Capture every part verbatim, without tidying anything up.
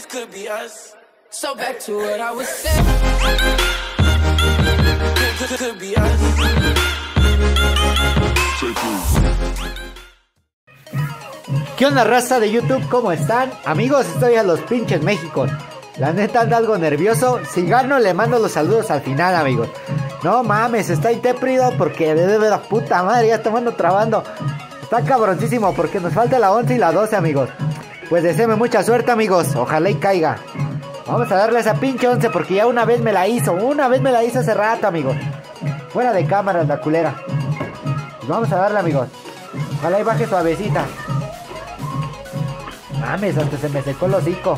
this could be us. So back to what I was saying. Could, could, could be us. ¿Qué onda, raza de YouTube? ¿Cómo están? Amigos, estoy a los pinches México. La neta anda algo nervioso. Si gano le mando los saludos al final, amigos. No mames, está intrépido porque de la puta madre ya estamos trabando. Está cabroncísimo porque nos falta la once y la doce, amigos. Pues deséenme mucha suerte, amigos. Ojalá y caiga. Vamos a darle a esa pinche once porque ya una vez me la hizo. Una vez me la hizo hace rato, amigos. Fuera de cámara, la culera. Pues vamos a darle, amigos. Ojalá y baje suavecita. Mames, antes se me secó el hocico.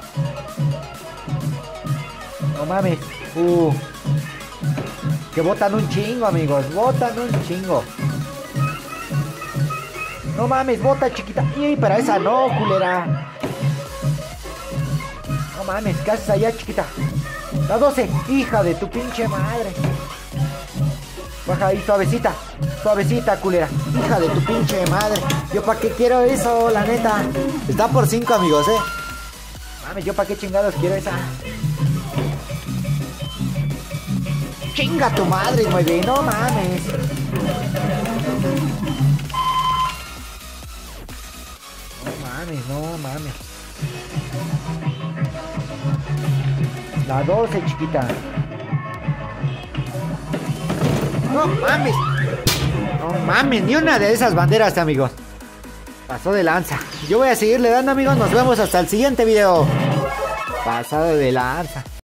No mames. Uh. Que botan un chingo, amigos. Botan un chingo. No mames, bota, chiquita. Y para esa no, culera. No mames, ¿qué haces allá, chiquita? La doce, hija de tu pinche madre. Baja ahí, suavecita. Suavecita, culera. Hija de tu pinche madre. Yo pa' qué quiero eso, la neta. Está por cinco, amigos, eh. Mames, yo pa' qué chingados quiero esa. Chinga tu madre, mueve. No mames. No mames, no mames. La doce, chiquita. No mames. No mames, ni una de esas banderas, amigos. Pasó de lanza. Yo voy a seguirle dando, amigos. Nos vemos hasta el siguiente video. Pasado de lanza.